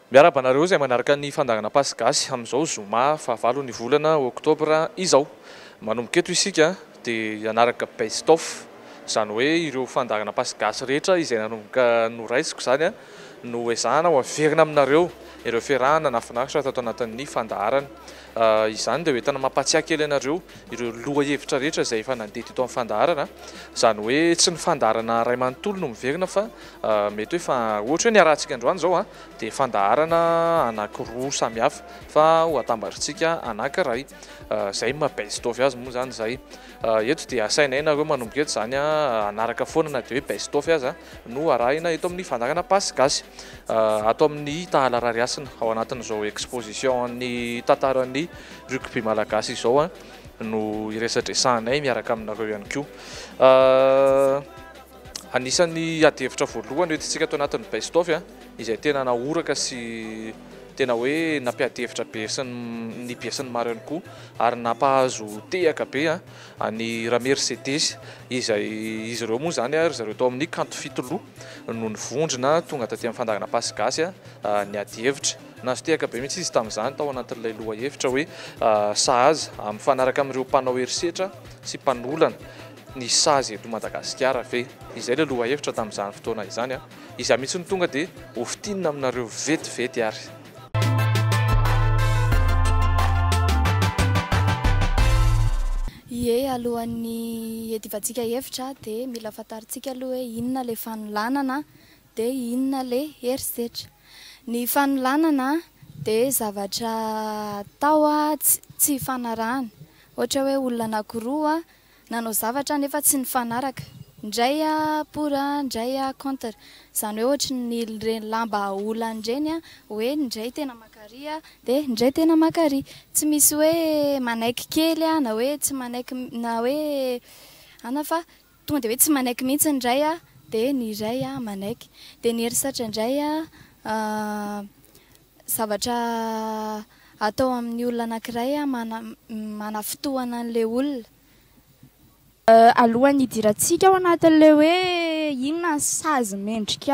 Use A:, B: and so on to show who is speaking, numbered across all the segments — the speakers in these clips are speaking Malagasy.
A: Miarabanareo izay manaraka ny fandagana PASY GASY amin'izao zoma fahavalo ny volana oktobra izao. Manomboka eto isika dia hanaraka best of, izany hoe ireo fandagana PASY GASY rehetra izay nanomboka noraisiko zany no ezahana ho averina aminareo ireo fiarahana nafinaritra tato anatin'ny fandaharana. Izany dia hoentana mampatsiahy kely anareo ireo lohahevitra rehetra izay efa nandeha teto amin'ny fandaharana, izany hoe tsy ny fandaharana ray manontolo no miverina fa mety hoe fa ohatra hoe ny arahantsika androany izao dia fandaharana anankiroa samihafa fa ho atambatritsika anankiray. Izay best of azy moa zany izay. Eto dia asainay nareo manomboka eto zany anaraka foana na dia hoe best of azy no arahina eto amin'ny fandagana PASY GASY ato amin'ny Tahala Rariasina ao anatin'izao exposition ny tantaran'ny rugby malagasy izao no iresadresahanay miaraka aminareo ihany koa. Anisan'ny adihevitra voalohany hoentintsika ato anatin'ny best of izay tena nahoraka sy tena hoe nampiadihevitra be ny be sy ny maro ihany koa ary nampahazo tehaka be any Mercedes izay izy ireo moa zany ry zareo tao amin'ny kanto fitoloha no nivondrona tonga taty amin'ny fandagana PASY GASY ny adihevitra. Nahazo tehaka be mihitsy izy tamin'izany tao anatin'ilay lohahevitra hoe sahaza mifanaraka amin'ireo mpanao herisetra sy mpanolona ny sazy eto Madagascar ve. Izay ilay lohahevitra tamin'izany fotoana izany izay mihitsy ny tonga dia hofitinina aminareo vetivety ary.
B: Ie, alohan'ny edivantsika hevitra dia mila fantaritsika aloha hoe inona ilay fanolanana dia inona ilay herisetra. Ny fanolanana dia zavatra atao tsy fanarahana. Ohatra hoe olona anankiroa nanao zavatra nefa tsy nifanaraka. Indray pour, indray contre. Izany hoe ohatra ny lamba olan'ireny hoe indray tena makary dia indray tena makary. Tsy misy hoe manaiky kely na hoe tsy manaiky na hoe ana fa tonga dia hoe tsy manaiky mihitsy indray dia ny iray manaiky. Dia ny herisetra indray zavatra atao amin'ny olona anankiray manafitohana an'ilay olona.
C: Alohan'ny hidirantsika ao anatin'ilay hoe inona sazy mendrika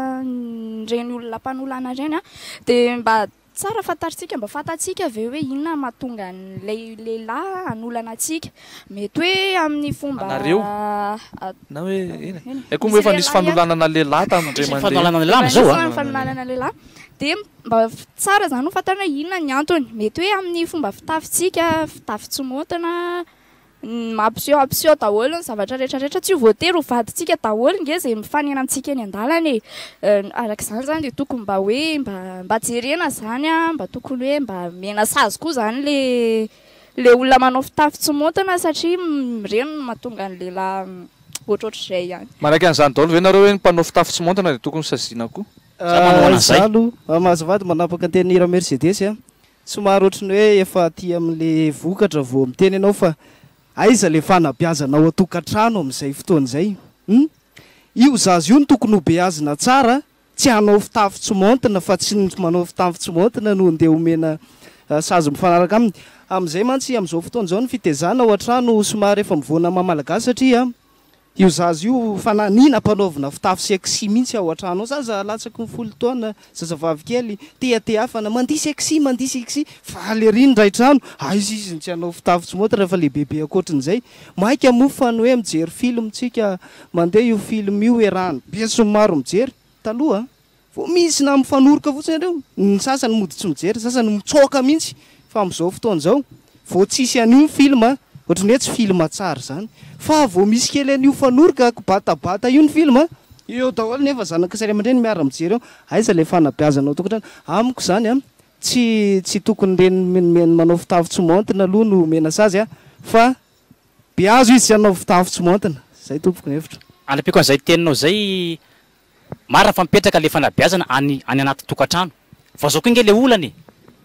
C: ireny olona mpanolana ireny dia mba tsara fantaritsika, mba fantatsika ve hoe inona mahatonga an'ilay lehilahy hanolana antsika. Mety hoe amin'ny fomba
A: anareo na hoe ina koa efa nisy fanolanana lehilahy tamin'ireny mandeha fanolanana lehilahy zao
C: fanolanana lehilahy dia mba tsara zany ho fantarina inona ny antony. Mety hoe amin'ny fomba fitafintsika, fitafy tsy montina mampiseho daholo ny zavatra rehetrarehetra, tsy voatery ho vadintsika daholo nge izay mifanena amintsika eny an-dalana arak'izany zany dia tokony mba hoe mba jerena zany mba tokony hoe mba mena sazy koa zany le olona manao fitafy tsy montina satria ireny no mahatonga ny lehilahy ohatrohatr'izay ihany.
A: Manaraka an'izany daholo ve nareo hoe mpanao fitafy tsy montina dia tokony saziana koa?
D: Zalo mazavady manapaka anteny Mercedes somary ohatrany hoe efa aty amin'le vokatra vao miteny ianao fa aiza le fanabeazanao atokantrano amin'izay fotoana izay. Io zazy io no tokony ho beazina tsara, tsy hanao fitafy tsy montina fa tsy manao fitafy tsy montina no ndeha omena sazy mifanaraka aminy. Amin'izay mantsy amin'izao fotoana izao ny fitezana ao an-trano somary efa mivoana mamalagasy satria io zazy io fananina mpanaovina fitafy sexy mihitsy ao an-trano ao. Zaza latsaky ny 10 taona, zazavavy kely teafana mandihy sexy fa le riny ray trano aiza izy tsy hanao fitafy tsy montina fa le bebe akoatran'izay. Maika moa fa ny hoe mijery film tsika mandeha io film io erahany be sy maro mijery taloha vao misy na mifanoroka fotsiny ireo, ny sasany mody tsy mijery, sasany mitsoaka mihitsy. Fa amin'izao fotoana izao vao tsisy an'io film ohatrany hoe tsy film tsara zany fa vao misy kely an'io fanoroka batabata io ny film io daholo nefa zanaka sy ray aman-dreny miara mijery eo. Aiza le fanabeazanao tokantrano amiko zany tsy tokony reny manao fitafy tsy montina aloha no mena sazy fa beazo izy tsy hanao fitafy tsy montina. Zay tompoko ny hevitra.
E: Anapiko an'izay teninao zay marina fa mipetraka le fanabeazana any anaty tokantrano fa zao koa nge le olany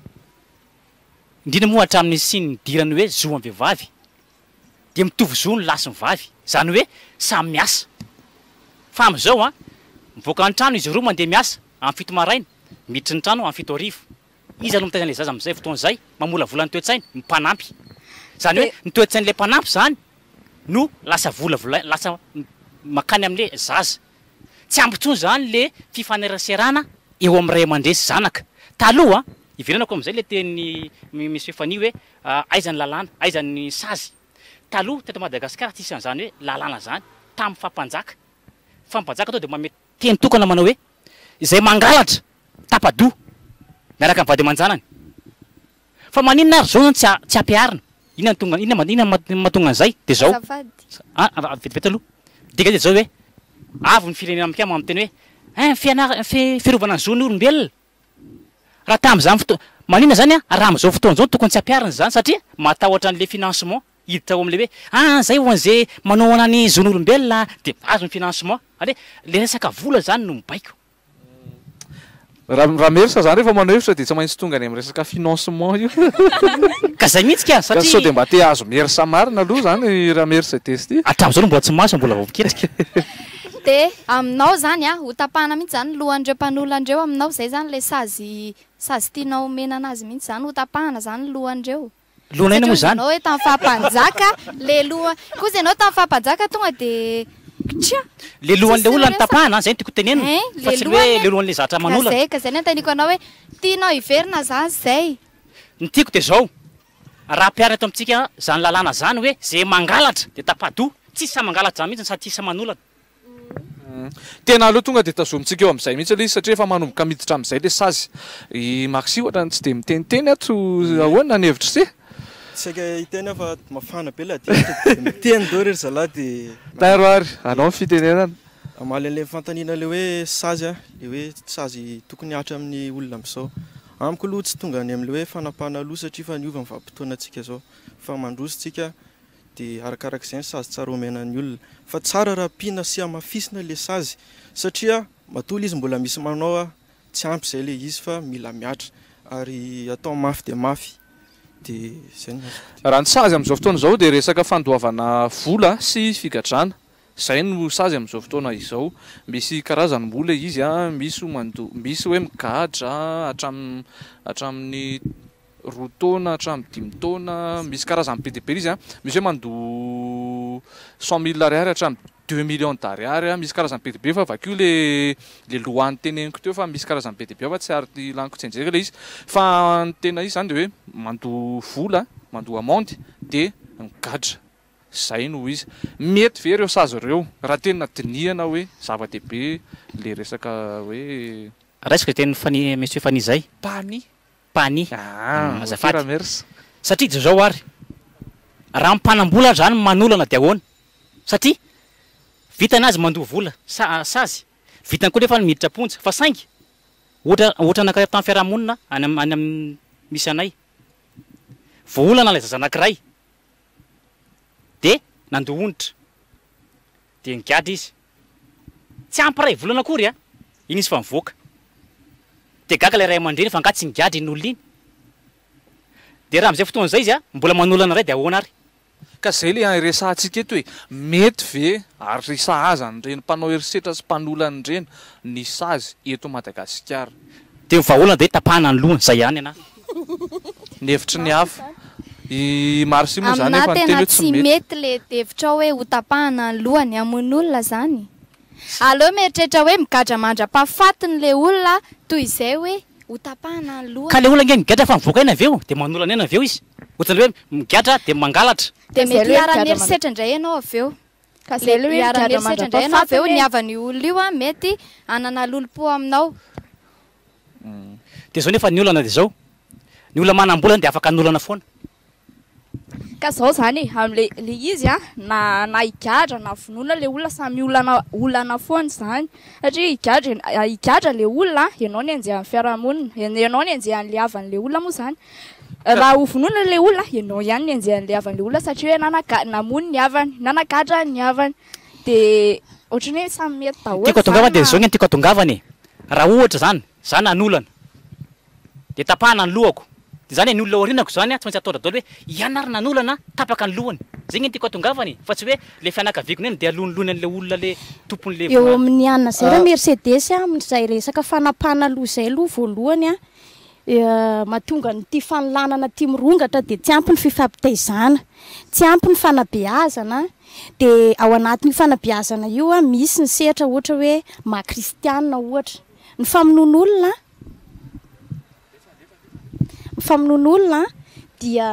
E: indrindra moa hatramin'ny sy ny dirany hoe zo amin'ny vehivavy dia mitovy zo ny lasy ny vavy, izany hoe samy miasa. Fa amin'izao mivoaka ny trano izy roa mandeha miasa amin'ny 7 maraina, miditry ny trano amin'ny 7 hariva. Izy aloha mitaiza le zaza amin'izay fotoana izay mamolavola ny toe-tsainy mipanampy. Izany hoe ny toe-tsain'ilay mpanampy zany no lasa lasa makany amin'ilay zaza. Tsy ampy intsony zany le fifaneraserana eo amin'ny ray aman-dreny sy zanaka taloha ivilanako am'izay le teny misy fani hoe aizany lalàna aizany sazy taloha teto Madagascar tsy isan'izany hoe lalàna zany tamin'ny fampanjaka atao de mame teny tokana manao hoe izay mangalatra tapadoa miaraka amin'ny vady aman-janany fa maninona ary zao tsy ampiarina inona mahatonga an'izay de zao vetivety aloha dika de zao hoe avy ny firenena mikama amin'ny teny hoe fiarovana ny zon'ny olombelona raha tam'izany maninona zany raha am'izao fotoana zao tokony tsy ampiarina zany satria matahotra an'le financement hiditra ao am'le hoe zay ho an'izay manao anany zon'ny olombelona de azo ny financement ale le resaka vola zany no mibaiko
A: raha merisa zany rehefa manao hevitra de tsy maintsy tonga any amin'ny resaka financement io
E: ka zay mihitsy ka satria
A: sao de mba te azo merisa marina aloha zany raha merisa testy
E: hatramin'izao no mbola tsy maso mbola vao miketrika
B: de aminao zany ho tapahana mihitsy zany lohandreo mpanoloandreo aminao zay zany le sazy tianao mena anazy mihitsy zany ho tapahana zany lohandreo
E: lohana ina moa zany
B: anao hoe tamin'ny fahampanjaka le loha kosa ianao tamin'ny fahampanjaka tonga de
E: le lohan'le olona ny tapahana zay no tiako tenenina fa tsy hoe le lohan'le zatra manolana
B: zay ka zay ny antaniko anao hoe tianao hiverina zany zay
E: ny tiako de zao raha ampiarina eto amintsika zany lalàna zany hoe zay mangalatra de tapadoa tsisy sa mangalatra zany mihitsy sady tsisy sa manolana
A: tena aloha tonga de tazomitsika eo am'izay mihitsy aloha izy satria efa manomboka miditra am'izay le sazy maxi ohatra tsy de miteniteny ato ahoana ny hevitra se
F: tsaka iteny fa mafana be la miteny do rery zalahy de
A: taroary anao fitenenana
F: amaly an'le fantanina le hoe sazy le hoe sazy tokony hatra amin'ny olona am'izao amiko aloha tsy tonga any am'le hoe fanapahana aloha satria fa niova ny vanim-potoana antsika zao fa mandrositsika de arakarak'izay ny sazy tsara omenan'ny olona fa tsara raha pina sy amafisina le sazy satria matoly izy mbola misy manao tsy ampy zay le izy fa mila miatra ary atao mafy de mafy de zay
A: raha ny sazy am'izao fotoana zao de resaka fandoavana vola sy figadrana zay no sazy am'izao fotoana izao misy karazany mbola izy misy hoe migadra hatramin'ny 2 taona hatramin'ny 5 taona misy karazany be de be izy misy hoe mando 100 000 ariary hatramin'ny 2 millions d'ariary misy karazany be de be fa vakio le lohany teneniko teo fa misy karazany be de be fa tsy ary laniko tsenjeka le izy fa ny tena izy zany de hoe mando vola mando amande de migadra zay no izy mety ve reo sazy reo raha tena dinihana hoe zava-dehibe le resaka hoe
E: resaka teny misy hoe fani zay pani
A: azafady mersa
E: satria de zao ary raha mpanambola zany manolana de ahoana satria vitanazy mandoa vola sazy vitany koa nefa miditra ponja fa saingy ohatra anankiray tamin'ny fiarahamonina any amin'ny misy anay voolana lay zaza anankiray de nandoa onitra de nigadra izy tsy ampiray volana akory iny izy fa mivoaka de gaga lay ray aman-dreny fa angatsy nigadra iny olona iny de raha am'izay fotoana zay izy mbola manolana ray de ahoana ary
A: ka zay le resahantsika eto hoe mety ve ary resahazany reny mpanao herisetra sy mpanolany reny ny sazy eto Madagasikara
E: de mivaolana de tapahana ny lohany zay ihany ana
A: ny hevitry ny hafa marsi moa zany
B: efa tena tsy mety le hevitra hoe ho tapahana ny lohany amin'olona zany aleo mieritreritra hoe migadra mandra-pahafatiny le olona toy izay hoe ho tapahana ny lohany
E: ka le olona nge migadra fa mivoaka ina aveo de manolana ina aveo izy ohatrany hoe migadra de mangalatra
B: de mety hiara-mierisetra indray ianao aveo hiara-mierisetra indray ianao aveo ny avany olona io mety anana lolo-po aminao
E: de zao nefa ny olana de zao ny olona manam-bolana de afaka anolana foana
C: ka zao zany am'le izy na higadra na vonoina le olona samy olana foana zany satria higadra le olona ianao ny anjehan'ny fiarahamonina ianao ny anjehan'le havan'le olona moa zany raha ho vonoina le olona ianao ihany ny anjehan'le havan'le olona satria hoe namony ny havany nanagadra ny havany de ohatrany hoe samy mety daholo
E: tiako atongavany de zao ny tiako atongavany raha ohatra zany zany anolana de tapahana ny lohako de zany ny olona orinako zany tsy maintsy atao daholo hoe ianary nanolana tapaka ny lohany zay ny tiako atongavany fa tsy hoe le fianakaviako neny de alonilony an'le olona le tompon'le
G: eo amin'ny anna zay raha Mercedes amin'izay resaka fanapahana loha zay aloha voalohany mahatonga nyty fanolanana ty mirongatra de tsy ampy ny fifampitaizana tsy ampy ny fanabeazana de ao anatin'ny fanabeazana io misy ny sehatra ohatra hoe makristianina ohatra ny famonon'olona famonoan'olona dia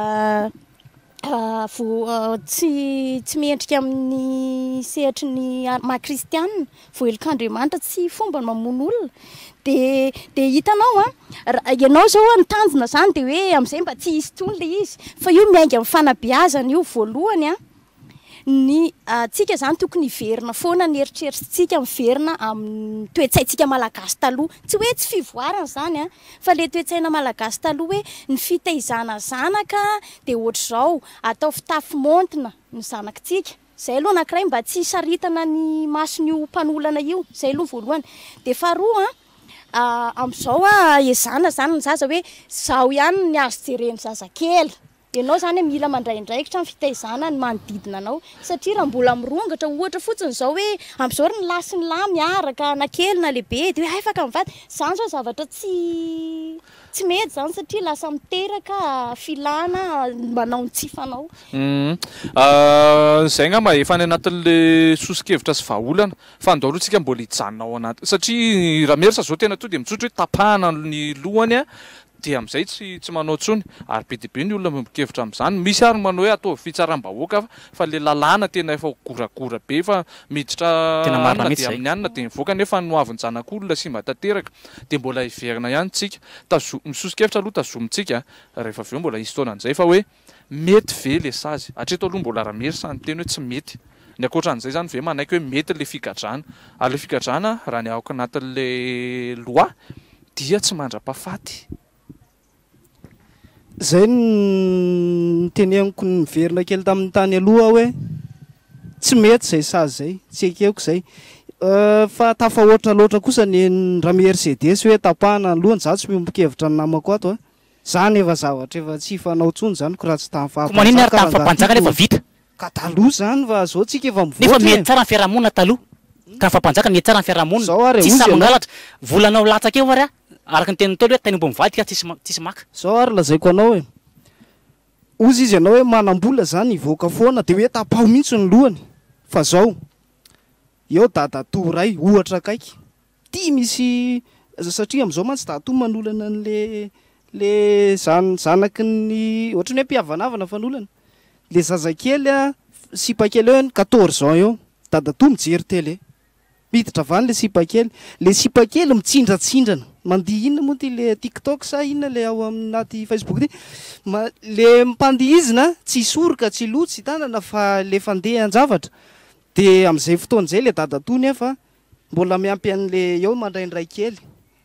G: tsy miendrika amin'ny sehitry ny maha-kristianina voelik'Andriamanitra tsy fomba ny mamono olona de hitanao ianao zao nitanjona zany de hoe amin'izay mba tsy hisy tsony le izy fa io miainga amin'ny fanabeazana io voalohany ny tsika zany tokony hiverina foana ny eritreritrintsika miverina amin'ny toe-tsaintsika malagasy taloha tsy hoe tsy fivoarana zany fa le toe-tsaina malagasy taloha hoe ny fitaizana zanaka de ohatr'izao atao fitafy montina ny zanakitsika zay aloha anankiray mba tsy saritana ny mason'io mpanolana io zay aloha voalohany de faharoa amin'izao ezana zany ny zaza hoe zaho ihany ny azo jereny zazakely ianao zany mila mandraindraikitra ny fitaizana ny manodidina anao satria raha mbola mirongatra ohatra fotsiny zao hoe amin'izao ny lahy sy ny lahy miaraka na kely na lehibe de hoe afaka mivady zany zao zavatra tsy mety zany satria lasa miteraka filana manao ny tsifanao
A: zay ngamba efa any anatin'le sosikevitra sy vahaolana fa andao aloha tsika mbola hijanona ao anaty satria raha merisa zao tena to de mitsotra hoe tapahana ny lohany de am'izay tsy manao tsony ary be dibe ny olona mibokevitra am'izany misy ary manao hoe atao fitsaram-bahoaka fa le lalàna tena efa goragora be fa miditra anina de amin'ny anina de mivoaka nefa noaviny janak'olona sy mba tanteraka de mbola hiverina ihany tsika misosokevitra aloha tazomintsika rehefa aveo mbola hisy taona an'izay fa hoe mety ve le sazy hatreto aloha mbola rahamerisa ny teny hoe tsy mety ny akoatran'izay zany ve manaiky hoe mety le figadrana ary le figadrana raha ny aoka anatin'le loi dia tsy mandra-pahafaty
D: zay nyteneniko ny miverina kely tamin'ny tany aloha hoe tsy mety zay sazy zay tsy ekeko zay fa tafahoatra loatra kosa ny raha Mercedes hoe tapahana ny lohany za tsy miombokevitra ny namako ato zany efa zavatra efa tsy fanao tsony zany ko raha tsy tamin'ny
E: fahapanjaka efa vita
D: ka taloha zany fa zao tsika efa
E: nefa mety tsara ny fiarahamonina taloha ka fapanjaka mety tsara ny fiarahamonina
D: zao ary
E: tsisy samangalatra volanao latsaka eo ary araka ny tenin'ny tolo hoe tany mbo mivady ka tsisy maka
D: zao ary lazaiko anao hoe ozy izy ianao hoe manam-bola zany ivoaka foana de hoe tapaho mihitsy ny lohany fa zao eo dadatoa ray ohatra akaiky tia misy satria am'izao mantsy dadatoa manolana le zanaky ny ohatrany hoe mpihavanavana fanolana le zazakely sipakely eo 14 ans eo dadatoa mijery tele miditra vany le sipakely mitsindratsindana mandiha inona moa ty le TikTok sa inona le ao anaty Facebook ty le mimpandihizina tsy soroka tsy lotsy tanana fa le fandeha an-javatra de am'izay fotoan'izay le dadatoa nefa mbola miampy an'le eo mandraindray kely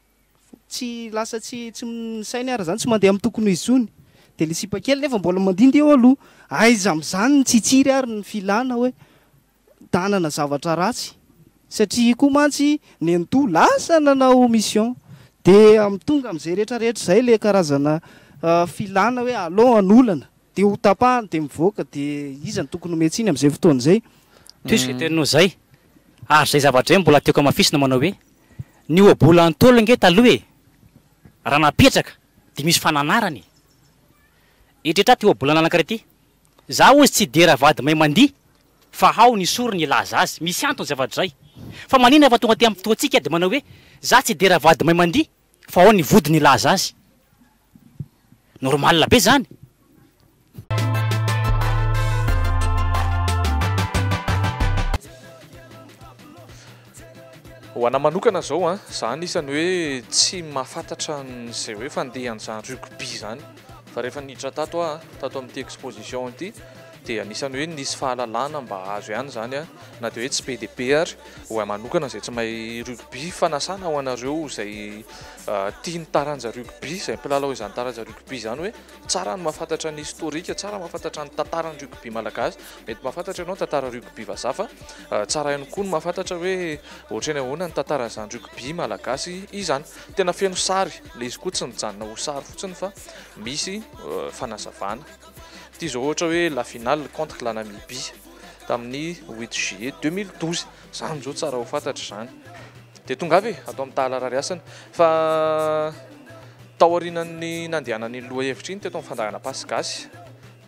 D: tsy lasa tsy misainy ara zany tsy mandeha amin'ny tokony izony de le sipakely nefa mbola mandindy eo aloha aiza am'izany tsitsiry ary ny filana hoe tanana zavatra ratsy satria koa mantsy ny anto lasa nanao mission de tonga am'izay rehetrarehetra zay le karazana filana hoe allo anolana de ho tapahana de mivoaka de izy ny tokony metsiny am'izay fotoan'izay
E: toisika teninao zay ary zay zavatra hoe mbola tiako amafisina manao hoe ny oabola antolo nge taloha raha napetraka de misy fananarany etrehtra ty oabolana anankiray ty za ozy tsy dera vady may mandiha fa hao ny soro ny ilaza azy misy antony zavatra zay fa manina efa tonga ty amin'ny fotoantsika de manao hoe za tsy dera vady may mandiha fa ao ny vody ny ilaza azy normal be zany
A: ho ana manokana zao zany isany hoe tsy mahafantatra zay hoe fandehan'izany rugby zany fa rehefa niditra tato amin'ity exposition ity de anisany hoe nisy fahalalana mba azo ihany zany na de hoe tsy be de be ary ho manokana zay tsy mahay rugby fanasana ho anareo zay tia ny taranja rugby zay mpilalao izany taranja rugby zany hoe tsara ny mahafantatra ny historika tsara mahafantatra ny tantarany rugby malagasy mety mahafantatra ianao tantara rugby vazaha fa tsara ihany koa ny mahafantatra hoe ohatra ny ahoana ny tantara zany rugby malagasy izany tena feno sary le izy koa tsy nijanona ho sary fotsiny fa misy fanazavana ty zao ohatra hoe la finale contre la Namibie tamin'ny 8 juillet 2012 zany zao tsara ho fantatra zany de tonga avy atao amin'ny tahalarariasana fa tao aorinan'ny nandehanan'ny loha hevitra iny teto amin'ny fandahana PASY GASY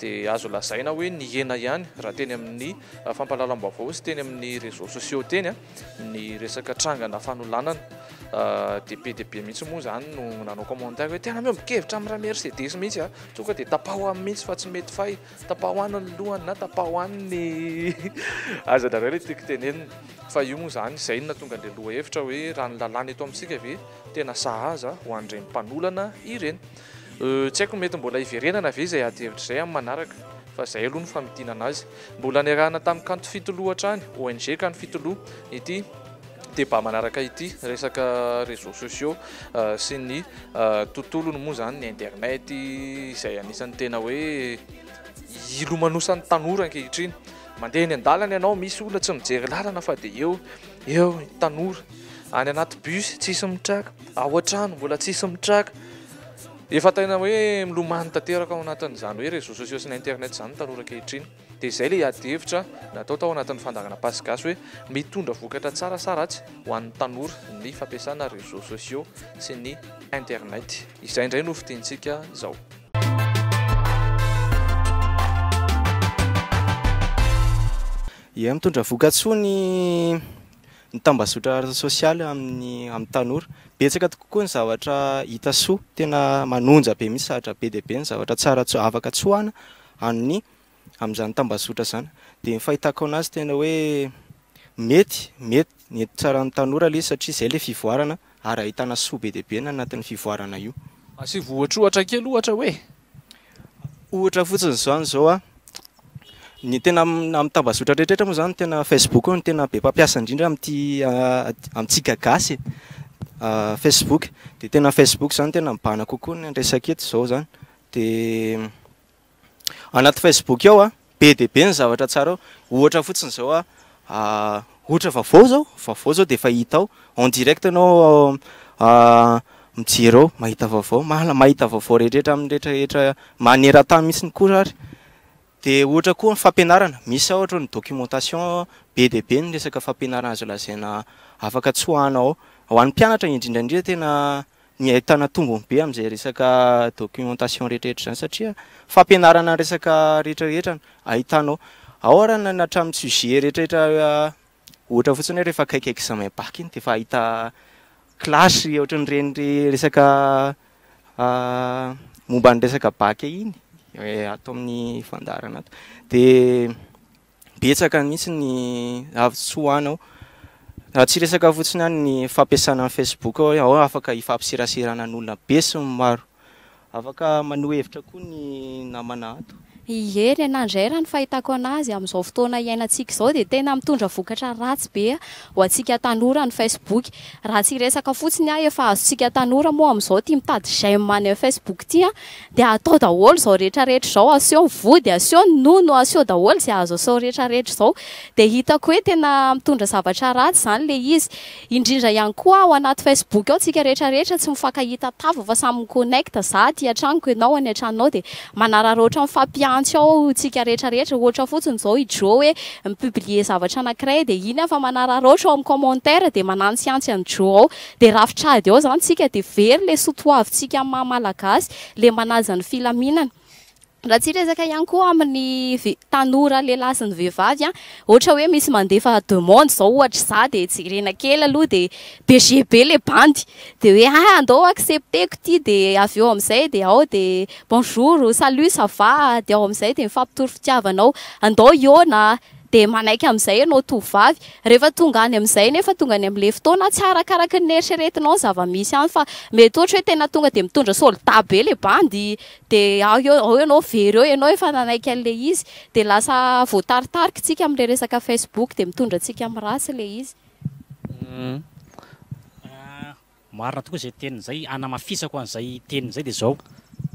A: dia azo lazaina hoe ny hena ihany raha teny amin'ny fampahalalam-baovao sy teny amin'ny réseaux sociaux teny ny resaka trangana fanolanana dia be dia be mihitsy moa zany no nanao commentaire hoe tena meo mikevitra amin'ny raha Mercedes mihitsy tonga dia tapaho amin'ny mihitsy fa tsy mety fay tapaho any ny lohany na tapaho any ny azanareo ilay tiako tenenina fa io moa zany izay no natonga an'ilay loha hevitra hoe raha ny lalàna eto amintsika ve tena sahaza ho an'ireny mpanolana ireny. Tsy haiko mety mbola hiverenana ve izay ady hevitra izay amin'ny manaraka fa izay aloha ny famidinana azy. Mbola niarahana tamin'ny kanto fitoloha hatrany ONG kanto fitoloha ity débat manaraka ity resaka réseaux sociaux sy ny tontolony moa zany ny internet izay anisan'ny tena hoe ilomanosan'ny tanora ankehitriny. Mandeha ny an-dalana ianao misy olona tsy mijery lalana fa dia eo tanora any anaty bus tsisy mitraka, ao an-trano mbola tsisy mitraka. Efa tena hoe milomano tanteraka ao anatin'izany hoe réseaux sociaux sy ny internet izany tanora ankehitriny. Dia izay ilay ady hevitra natao tao anatin'ny fandahana PASY GASY hoe mitondra vokatra tsara sa ratsy ho an'ny tanora ny fampiasana réseaux sociaux sy ny internet. Izay indray no fitiantsika izao.
F: Ia, mitondra vokatsoa ny tambazotra sosialy amin'ny tanora. Betsaka tokoa ny zavatra hita soa, tena manonja be mihitsy sahatra be dia be ny zavatra tsara afaka tsoahana amin'izany tambazotra zany. Dia ny fahitako anazy tena hoe mety tsara ny tanora ilay satria izay ilay fivoarana ary ahitana soa be dia be anatin'ny fivoarana io.
A: Asivo ohatra kely ohatra hoe
F: ohatra fotsiny zao ny tena amin'ny tambazotra rehetrarehetra moa zany tena Facebook no tena be mpampiasa indrindra amintsika gasy Facebook. Dia tena Facebook zany tena mibahana kokoa ny resaka eto izao zany. Dia anaty Facebook ao be dia be ny zavatra tsara ao. Ohatra fotsiny zao ohatra vaovao zao dia efa hita ao en direct anao mijery ao mahita vaovao rehetrarehetra amin'ny rehetrarehetra maneran-tany mihitsy ny koa ary. Dia ohatra koa ny fampianarana, misy ohatra ny documentation be dia be ny resaka fampianarana azo lazaina afaka tsoahana ho an'ny mpianatra indrindra tena ny ahitana tombony be amin'izay resaka documentation rehetrarehetra zany satria fampianarana resaka rehetrarehetra ahitanao ao ary hatramin'ny sujet rehetrarehetra ohatra fotsiny hoe rehefa akaiky examen bac iny dia efa ahita klasy ohatran'ireny resaka momba ny resaka bac iny atao amin'ny fandarana ato. Dia betsaka mihitsy ny avy-tsoahana ao. Raha tsy resaka fotsiny any ny fampiasana Facebook ao afaka ifampiserasirana n'olona be sy ny maro. Afaka maneho hevitra koa ny namana ato.
H: Eny anandray raha ny fahitako anazy amin'izao fotoana iainantsika izao dia tena mitondra vokatra ratsy be ho antsika tanora ny Facebook. Raha tsy resaka fotsiny efa azontsika tanora moa amin'izao tia mitady j'aime any Facebook tia dia atao daholo izao rehetrarehetra izao, aseho ny vody, aseho ny nono, aseho daholo izay azo aseho rehetrarehetra izao. Dia hitako hoe tena mitondra zavatra ratsy izany ilay izy. Indrindra ihany koa ao anaty Facebook ao tsika rehetrarehetra tsy mifankahita tava fa samy miconnecta za aty an-tranoko ianao any an-tranonao dia manararaotra mifampiantsy ao tsika rehetrarehetra. Ohatra fotsiny izao hidro hoe mipublier zavatra anankiray dia iny fa manararaotra ao amin'ny commentaire dia manantsiantsy any dro ao dia rafitrady ao zany tsika dia very le sotoavintsika amin'ny maha-malagasy le manaja ny filaminana. Raha tsy resaka ihany koa amin'ny tanora lehilahy sy ny vehivavy ohatra hoe misy mandefa demande zao ohatra za dia jerena kely aloha dia berger be le bandy dia hoe andao accepteko ty dia avy eo amin'izay dia ao dia bonjour salut ça va dia ao amin'izay dia mifampitory fitiavanao andao iona dia manaiky amin'izay ianao tovavy. Rehefa tonga any amin'izay nefa tonga any amin'ilay fotoana tsy arakaraka ny eritreretinao zava-misy any fa mety ohatra hoe tena tonga dia mitondra soldat be le bandy dia ao ianao very eo ianao efa nanaiky an'ilay izy dia lasa voataritarika tsika amin'ilay resaka Facebook dia mitondra tsika amin'ny ratsy ilay izy.
E: Marina tokoa izay tenin'izay, anamafisako an'izay tenin'izay dia izao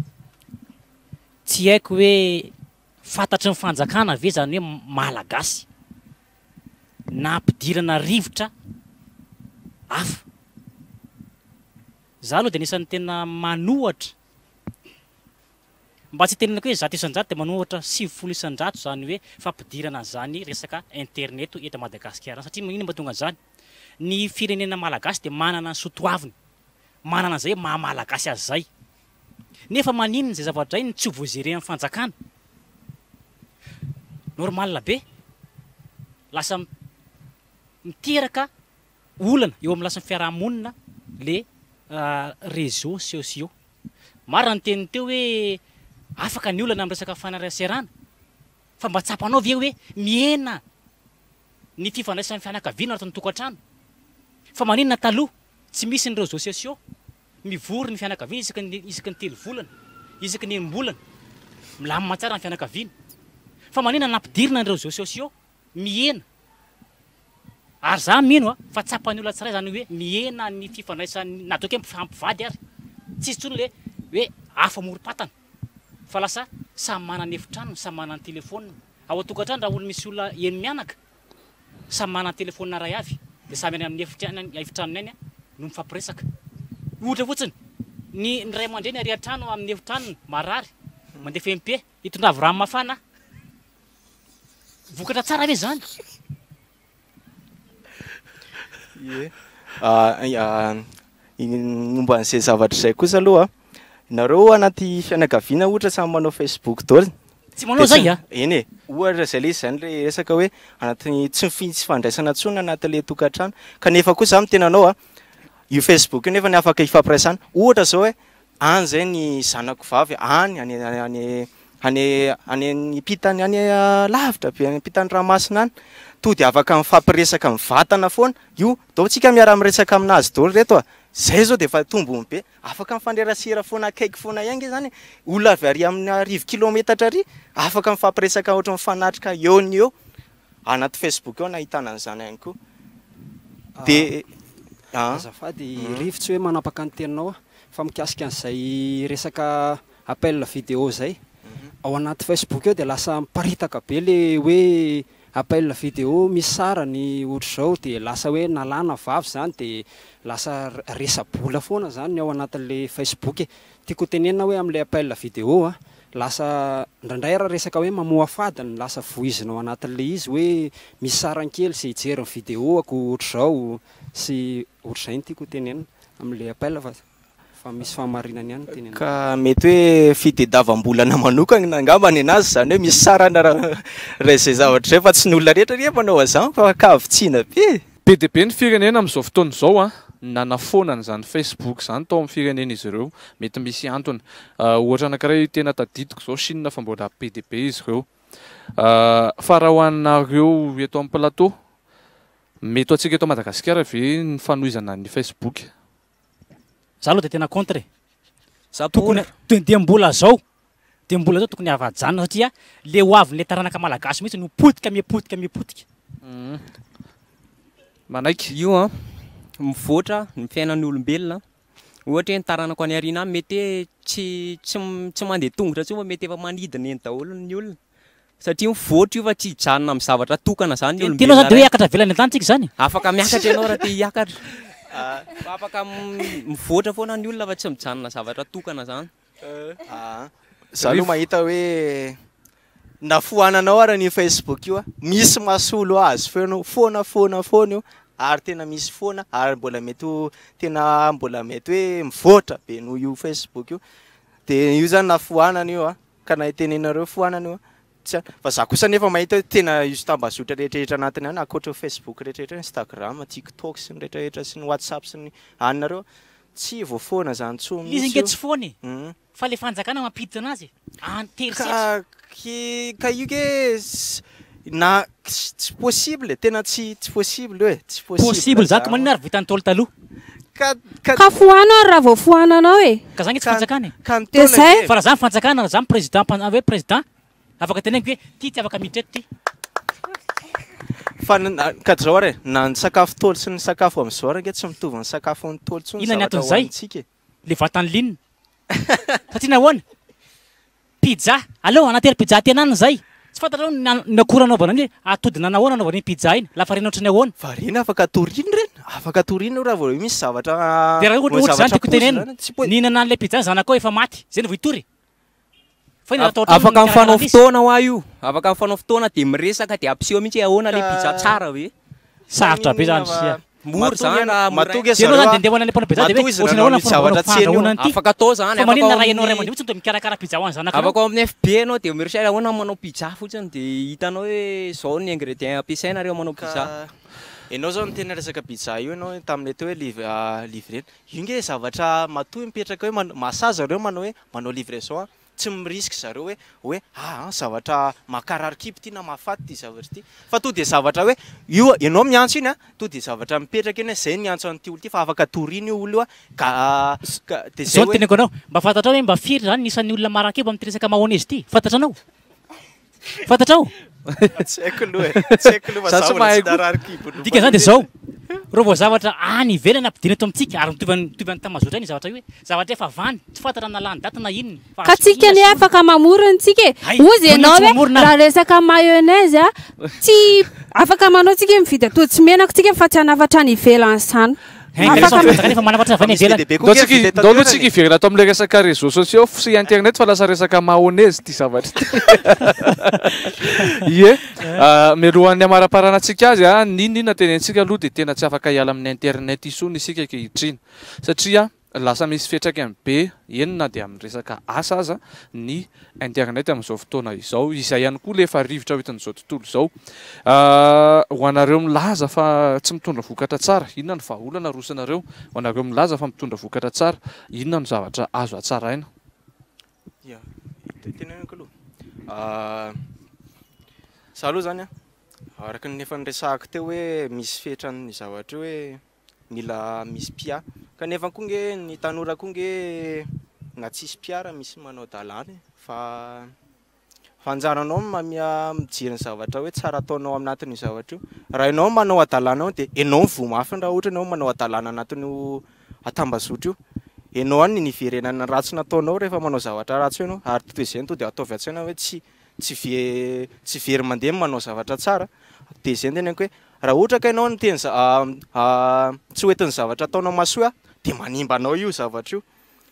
E: tsy haiko hoe fantatry ny fanjakana ve zany hoe malagasy na ampidirana rivotra hafa. Za aloha dia anisan'ny tena manohatra mba tsy tenenako hoe zato isan-jato dia manohatra 70 isan-jato zany hoe fampidirana zany resaka internet eto Madagascar satria magnino mba tonga zany ny firenena malagasy dia manana ny sotoaviny, manana zay maha-malagasy azy zay nefa maninona izay zavatra iny tsy ho voajeren'ny fanjakana normal be lasa miteraka olana eo amin'ny lasa fiarahamonina le réseaux sociaux maro ny teny teo hoe afaka ny olana amin'ny resaka fanaraserana fa mba tsapanao ve hoe miena ny fifandraisan'ny fianakaviana raha tokantrano fa maninona taloha tsy misy ny réseaux sociaux mivory ny fianakaviana isaky ny telo volana isaky ny enim-bolana milamina tsara ny fianakaviana fa maninona nampidirina ny réseaux sociaux miena ary za mino fa tsapany olona tsiray zany hoe miena ny fifandraisan'ny natao ke hampivady ary tsisy tsony le hoe afa morom-patana fa lasa samy manany efitrano samy manany telefônina ao atokantrano raha olo misy olona eny mianaka samy manany telefônina ray avy de samy any amin'ny efitranony any no mifampiresaka ohatra fotsiny ny ray aman-dreny arian-trano amin'ny efitranony marary mandefa MP hitondravy rano mafana vokatra tsara ve zany
I: momba an'izay zavatra izay kosa aloha nareo anaty fianakaviana ohatra samy manao Facebook daholo
E: tsy manao zay a
I: eny e ohatra zay le zany le resaka hoe anaty tsy fandraisana tsony anaty le tokantrano kanefa kosa amin'ny tenanao io Facebook io nefa ny afaka ifampiresana ohatra zao hoe any zay ny zanako vavy any pitany any lavitra be any pitany ranomasina any to de afaka mifampiresaka mivatana foana io daotsika miara miresaka aminazy daholo reto zay zao de efa tombony be afaka mifandrerasera foana akaiky foana ihany zany olona avy ary amin'ny 10 kilometatra ary afaka mifampiresaka ohatra mifanatrika eo ny eo anaty Facebook eo nahitana an'izany ihany koa de
J: azafady rivotsy hoe manapaka ny teninao fa mikasika an'izay resaka appel vidéo zay ao anaty Facebook eo de lasa miparitaka be le hoe appel vidéo misy sarany ohatra zao de lasa hoe nalana vavy zany de lasa resa-bola foana zany ao anatin'le Facebook tiako tenenina hoe amin'le appel vidéo lasa indraindray raha resaka hoe mamoa fadiny lasa voizina ao anatin'le izy hoe misy saran-kely sy hijery ny vidéo ako ohatra zao sy ohatra zay ny tiako tenenina amin'le appel fa misy fahamarinany ihany tenenina
I: ka mety hoe fitediavam-bolana manokana angambany anazy zany hoe misy sarana raha zay zavatra zay fa tsy ny olona rehetra ry manao azany fa kavitsiana be
A: dia be ny firenena amin'izao fotoana izao nanafonana zany Facebook zany tao amin'ny firenena izy ireo mety misy antony ohatra anankiray tena tadidiko zao Chine fa mbola PDB izy ireo fa raha ho anareo eto amin'ny plateau mety atsika eto Madagascar ve ny fanohizana ny Facebook
E: za aloha de tena contre za tokony de mbola zao tokony avajanona satria le hoavin'le taranaka malagasy mihitsy no mipotika
A: manaiky
K: io mivoatra ny fiainan'ny olombelona ohatra hoe ny taranako any arina mety tsy mandeha tongotra tsy mety efa manidina eny daholo ny olona satria mivoatra io fa tsy hijanona amin'ny zavatra tokana zany ny olombelona
E: zany de hoe hiakatra velany an-tany tsika zany
K: afaka miakatra ianao raha te hiakatra afaka mivoatra foana ny olona fa tsy mijanona zavatra tokana zany
I: za aloha mahita hoe nafoananao ara ny Facebook io misy masolo azy foana io ary tena misy foana ary mbola mety hoe mivoatra be noho io Facebook io de io zany nafoanana io ka nahitenenareo foanana io fa za kosa nefa mahita hoe tena izy tambazotra rehetrarehetra anatiny any akoatra Facebook rehetrarehetra Instagram TikTok sy ny rehetrarehetra sy ny WhatsApp sy ny anareo tsy voafoana zany tsony
E: izy nge tsy foany fa le fanjakana mampiditra anazy
I: ka io ke na tsy possible tena tsy possible hoe tsy
E: possible zaka manina ary vitany tolo taloha
L: ka foana raha vao foananao
E: ka zany tsy fanjakana
L: de zay
E: fa raha zany fanjakana raha zany président hoe président afaka teneniko hoe ty tsy afaka miditra eto ty
I: fa ka zao ary na ny sakafo tolo sy ny sakafo amin'izao ary tsy mitovy ny sakafo ny tolo tsony
E: ina ny aton'izay le vatany linina satria nahoana pizza allo anatery pizza tenanina zay tsy fantatrao ny akora anaovana ny atodina nahoana anaovana iny pizza iny lafa reny ohatrany ahoana
I: varina afaka atoriny reny afaka atoriny raha vao misy zavatra
E: de raha ohatra zany tiako tenenina nihinana an'le pizza zanakao efa maty zay no voitory
K: afaka mifanao fotoana ho io afaka mifanao fotoana de miresaka de ampiseho mihitsy ahoana le pizza tsara hoe
E: sarotra be zany sia
K: mora zany
I: matoga
K: afaka atao zany afaka amin'ny FB anao de miresaire ahoana manao pizza fotsiny de hitanao hoe zao ny ingrédient ampiasainareo manao pizza.
I: Enao zao tena resaka pizza io enao tamin'ny atao hoe livrena io nge zavatra matoy mipetraka hoe masazy zareo manao hoe manao livraison tsy mirisky zareo hoe zavatra makarary kipy ty na mahafaty ty zavatra ty fa to de zavatra hoe io enao miantso iny to de zavatra mipetraka iny zay niantso an'ity olo ty fa afaka toriny io olo
E: de zay hoe teneko anao mba fantatra hoe mba firy zany nisan'ny olona marakebo amin'ny resaka mayonnaise ty fantatranao dika zany de zao rô vao zavatra any ivelany ampidina eto amintsika ary mitovany tamazotra iny zavatra io hoe zavatra efa vany tsy fantatra na lany daty na inony
L: ka tsika ny afaka mamorona tsika ozy ianao hoe raha resaka mayonnaise tsy afaka manao tsika mividy atody tsy menako tsika fa tsy hanafatra ny ivelany zany
A: Dolotsika iverina ato amin'ilay resaka réseaux sociaux sy internet fa lasa resaka mayonnaise ty zavatra ty. Ie, mialohan'ny amaraparanantsika azy ninona tenentsika aloha dia tena tsy afaka hiala amin'ny internet isony isika ankehitriny satria lasa misy fiantraikany be enina dia amin'ny resaka asa aza ny internet amin'izao fotoana izao izay ihany koa le efa rivotra hoetin'izao tontolo izao ho anareo milaza fa tsy mitondra vokatra tsara inona ny vahaolana rosanareo ho anareo milaza fa mitondra vokatra tsara inona ny zavatra azo atsaraina
I: za aloha zany araka ny efa niresahako teo hoe misy fetrany zavatra hoe mila misy pia kanefa koa nge ny tanora koa nge na tsisy piara misy manao dalany fa fanjaranao mamia mijery ny zavatra hoe tsara ataonao aminatiny zavatra io raha ianao manao adalanao de enao vomafy raha ohatra ianao manao adalana anatiny atambazotra io enao any niverenana ratsy nataonao rehefa manao zavatra ratsy ianao ary toy izay to de ataovy an-tsaina hoe tsy very mandeha manao zavatra tsara de izay tenenako hoe raha ohatra ka ianao nyteny tsy hoetin'ny zavatra ataonao masoa de manimba anao io zavatra io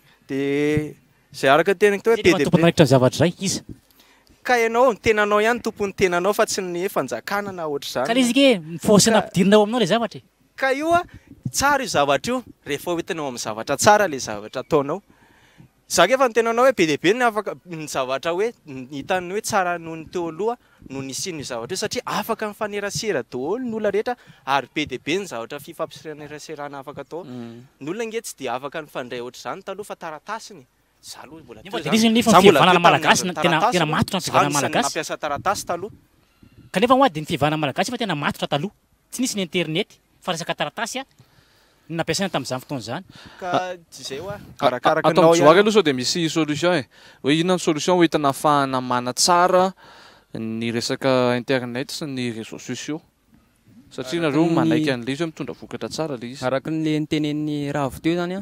I: de zay araka tenenako to hoe
E: tompon'araitra zavatra zay izy
I: ka ianao ny tenanao ihany tompon'ny tenanao fa tsy ny fanjakana na ohatra zany
E: ka le izy ke mifosina ampidirinao aminao le zavatra
I: ka io tsara io zavatra io rehefa hoetinao amin'ny zavatra tsara le zavatra ataonao zaka efa ny tenanao hoe be de be ny afaka ny zavatra hoe hitany hoe tsara noho ny teo aloha no nisiny zavatra io satria afaka mifanerasera daholo ny olona rehetra ary be de be ny zavatra fifampiseraseraserana afaka atao ny olona nge tsy de afaka nifandray ohatra zany taloha fa taratasiny za aloha mbola
E: malagasy tena matotra ny fivanana malagasy
I: nampiasa taratasy taloha
E: kanefa moa de ny fivanana malagasy fa tena matotra taloha tsy nisy ny internet fa resaka taratasy nampiasaina tamin'izany fotoana zany
I: ka zay
A: atao mizoaka aloha sao de misy solution hoe inona ny solution ho hitana ahafahana manatsara ny resaka internet sy ny réseaux sociaux satria nareo manaiky an'le izy hoe mitondra vokatra tsara le izy
K: araka n'le nitenen'ny ravo teo zany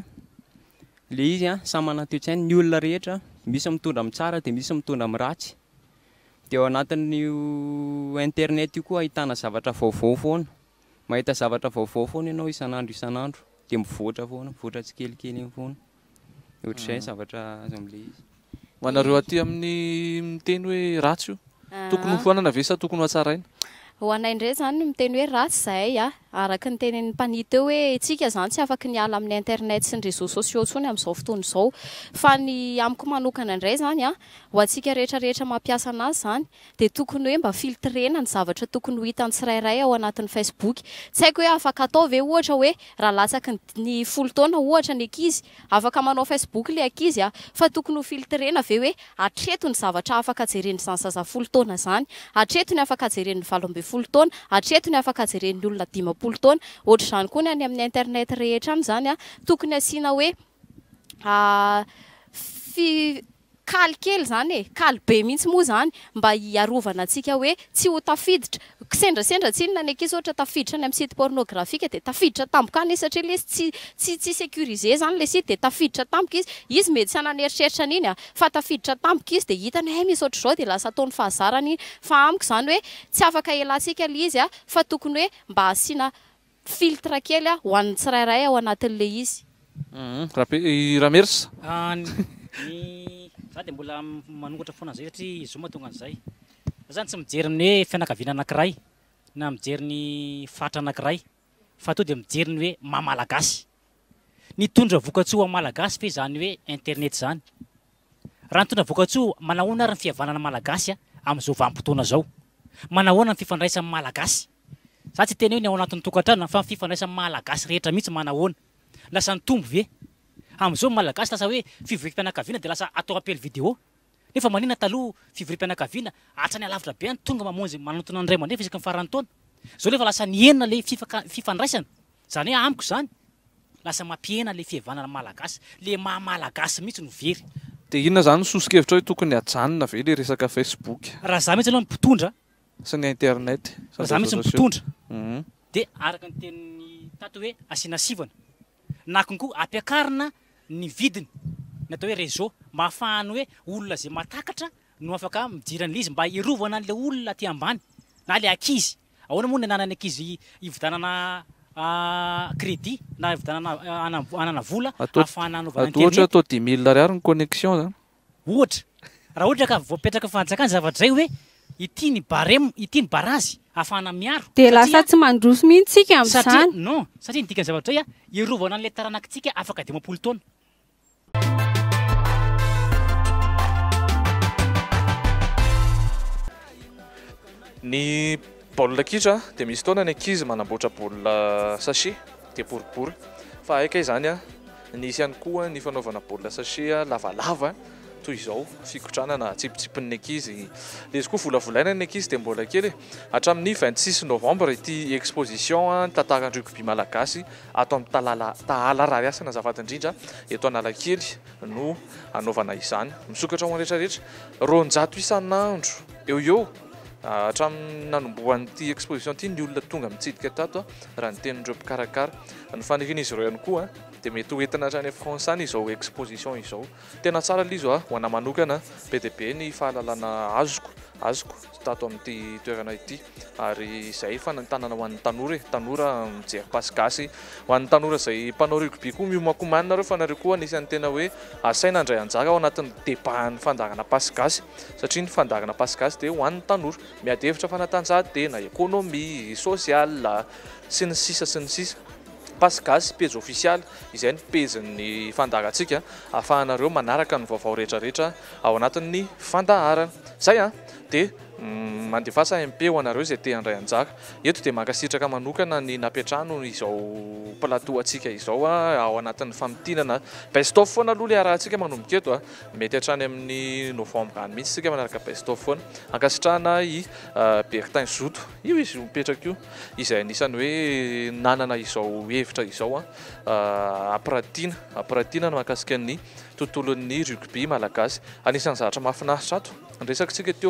K: le izy samy manana toe-tsainy ny olona rehetra misy mitondra amin'ny tsara de misy mitondra amin'ny ratsy de ao anatin'io internet io koa ahitana zavatra vaovao foana mahita zavatra vaovao foana ianao isan'andro de mivoatra foana mivoatra tsikelikely iny foana ohatr'izay zavatra azo am'le izy
A: ho anareo aty amin'ny miteny hoe ratsy io tokony ho foanana ve sa tokony ho hatsaraina
H: ho anay ndray zany miteny hoe ratsy zahay araka ny tenen'ny mpani teo hoe tsika zany tsy afaka niala amin'ny internet sy ny réseaux sociaux tsony amin'izao fotoana izao fa ny amiko manokana indray zany ho antsika rehetrarehetra mampiasa anazy zany de tokony hoe mba filtrena ny zavatra tokony ho hitany tsirairay ao anatin'ny Facebook tsy haiko hoe afaka atao ve ohatra hoe raha latsaky ny 10 taona ohatra ny ankizy afaka manao Facebook le ankizy fa tokony ho filtrena ve hoe atreto ny zavatra afaka jereny zany zaza 10 taona zany atreto ny afaka jereny 12 taona atreto ny afaka jereny olona 10 taona ohatra zany koa ny any amin'ny internet rehetra any zany tokony asiana hoe kaly kely zany kaly be mihitsy moa zany mba hiarovana antsika hoe tsy ho tafiditra sendrasendra tsinona ny ankizy ohatra tafiditra any amin'ny site pornografika de tafiditra tampoka any satria le tsy sécurisé zany le site de tafiditra tampoka izy mety tsy ananeritreritra an'iny fa tafiditra tampoka izy de hitany misy ohatra zao de lasa ataony fahazarany fa amiko zany hoe tsy afaka elantsika le izy fa tokony hoe mba asiana filtre kely ho an'ny tsirairay ao anatin'le izy
A: raha mersa
E: za de mbola manongatra foana zay satria zo mahatonga an'izay zany tsy mijery amin'ny hoe fianakaviana anankiray na mijery ny fatra anankiray fa to dia mijery ny hoe mamalagasy nitondra vokatsoa malagasy fe zany hoe internet zany raha nitondra vokatsoa manahoana ary ny fihavanana malagasy amin'izao vanim-potoana zao manahoana ny fifandraisan'ny malagasy za tsy teny hoe ny ao anatin'ny tokantrano fa fifandraisan'ny malagasy rehetra mihitsy manahoana lasa nitombo ve amin'izao malagasy lasa hoe fivoriam-pianakaviana dia lasa atao appel vidéo nefa manina taloha fivoriam-pianakaviana hatrany alavitra be any tonga mamonjy manotona ny ray aman-dreny fa isaky ny farany taona zao lefa lasa nienina le fifandraisana zany hoe amiko zany lasa mampiena le fihavanana malagasy le maha-malagasy mihitsy no very
A: dia inona zany sosokevitra hoe tokony hajanona ve le resaka Facebook
E: raha za mihitsy aloha ny mpitondra
A: sy ny internet
E: raha za mihitsy mpitondra dia araka ny tenin'ny tato hoe asiana sivana na konkoa ampiakarina ny vidiny ny atao hoe réseau mba ahafahany hoe olona zay matakatra no afaka mijirana izy mba hiarovana an'ilay olona aty ambany na le ankizy ahoana moa ny ananany ankizy hividanana crédit na hividanana anana vola ahafahana anaovana
A: ohatra atao 10 000 ariary ny connexion zany
E: ohatra raha ohatra ka voapetraka fanjakany zavatra zay hoe ity ny barème ity ny barazy ahafahana miaro
L: dia lasa tsy mandroso mihitsika amin'izany
E: non satria ny dikany zavatra zay hiarovana an'ilay taranakitsika afaka 10 taona
A: ny baolina kitra dia misy taona ny ankizy manamboatra baolina sachet dia boribory fa aika izany nisy ihany koa ny fanaovana baolina sachet lavalava toy izao fikotranana tsipitsipin'ny ankizy le izy koa volavolaina ny ankizy dia mbola kely hatramin'ny 26 novembre ity exposition tantaran'ny rugby malagasy ato amin'ny tahala rariasana zavatra indrindra eto Analakely no anaovana izany misokatra ho rehetrarehetra 200 isan'andro eo hatramin'ny nanombohan'ity exposition ity ny olona tonga mitsidika tato raha ny tenin'ireo mpikarakara ny fanirian'izy ireo ihany koa dia mety hoentina hatrany France any izao exposition izao tena tsara ilay izy ho anahy manokana be dia be ny fahalalana azoko tato amin'ity toerana ity ary izay fanantanana ho an'ny tanora mijery PASY GASY ho an'ny tanora izay mpanao rugby koa miomakomanina nareo fa nareo koa anisan'ny tena hoe asaina andray anjara ao anatin'ny débat-ny fandarana PASY GASY satria ny fandarana PASY GASY dia ho an'ny tanora miady hevitra fanatanjahantena ekônômia sosiala sy ny sisa PASY GASY page official izay ny pezin'ny fandarantsika ahafahanareo manaraka ny vaovao rehetrarehetra ao anatin'ny fandaharana zay dia mandefasa MP ho anareo izay te handray anjara eto dia mankasitraka manokana ny nampiatrano izao plateau atsika izao ao anatin'ny famitinana best of foana aloha le arahantsika manomboka eto mety hatrany amin'ny novembre any mihitsy sika manaraka best of foana ankasitrahana i Bertin Zoto io izy mipetraka io izay anisany hoe nanana izao hevitra izao ampiratina no mahakasika ny tontolon'ny rugby malagasy anisan'ny zavatra mahafinaritra ato resakitsika teo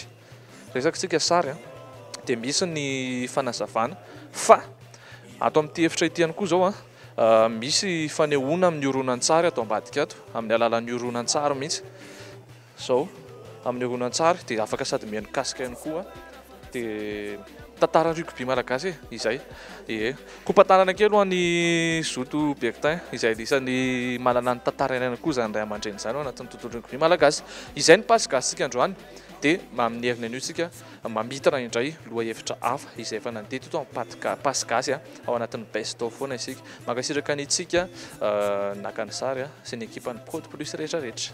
A: sary dia misy ny fanazavana fa ato amin'ity hevitra ity ihany koa zao misy fanehoana amin'ny horonan-tsary ato ambadika ato amin'ny alalan'ny horonan-tsary mihitsy zao amin'ny horonan-tsary dia afaka sady mihanikasika ihany koa dia tantara rugby malagasy izay kompatanana kely ho an'ny Zoto Bertin izay isany manana ny tantarany ihany koa zany ray aman-dreny zany ao anatin'ny tontolo rugby malagasy izay ny PASY GASY sika androany dia amin'ny heriny anio tsika mamitana indray loha hevitra hafa izay efa nandeha teto amin'ny PASY GASY ao anatin'ny best of foana isika mankasitraka ny tsika naka ny sary sy ny ekipany Prod Plus rehetrarehetra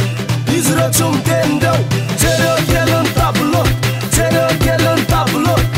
M: Is